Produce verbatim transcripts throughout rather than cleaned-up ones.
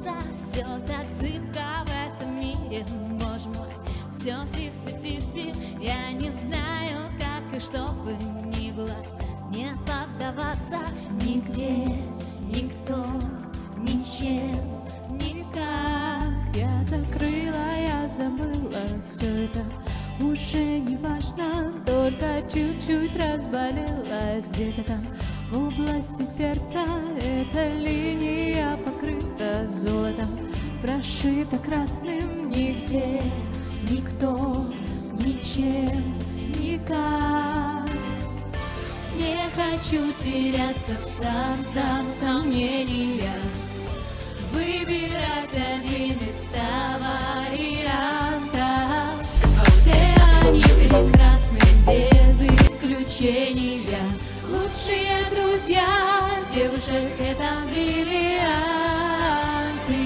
кажется, все так зыбко в этом мире, боже мой, все фифти-фифти. Я не знаю, как и что бы ни было, не поддаваться нигде, никто, ничем, никак. Я закрыла, я забыла, все это уже не важно, только чуть-чуть разболелась где-то там в области сердца. Эта линия покрыта золотом, прошита красным. Нигде, никто, ничем, никак. Не хочу теряться в сам-сам сомнениях, выбирать один из ста вариантов. Все они прекрасны без исключения, лучшие друзья девушек — это бриллианты.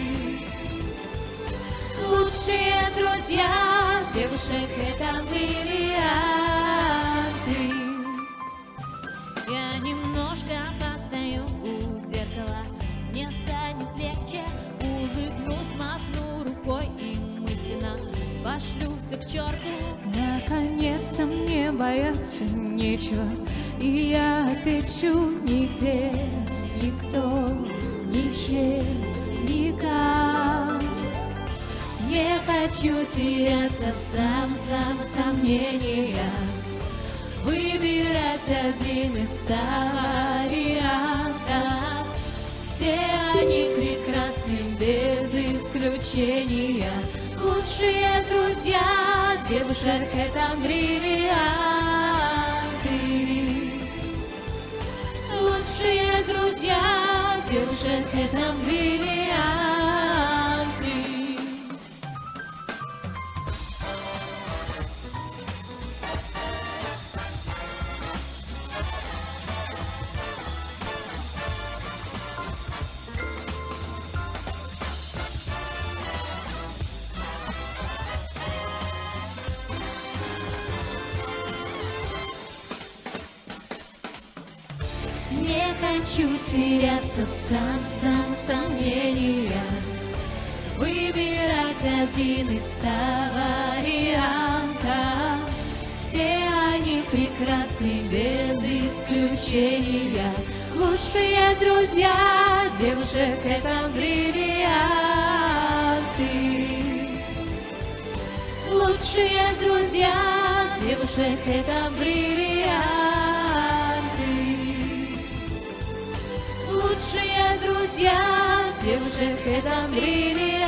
Лучшие друзья девушек — это бриллианты. Я немножко постою у зеркала, мне станет легче, улыбнусь, махну рукой и мысленно пошлю все к черту. Наконец-то мне бояться нечего, и я отвечу: нигде, Никто, ничем, никак. Не хочу теряться в сам-сам сомнениях, выбирать один из ста вариантов. Все они прекрасны без исключения, лучшие друзья девушек — это бриллианты. Лучшие друзья девушек — это бриллианты. Не хочу теряться в сам-сам сомнениях, выбирать один из ста вариантов. Все они прекрасны без исключения, лучшие друзья девушек — это бриллианты. Лучшие друзья девушек — это бриллианты. Лучшие друзья девушек — это бриллианты.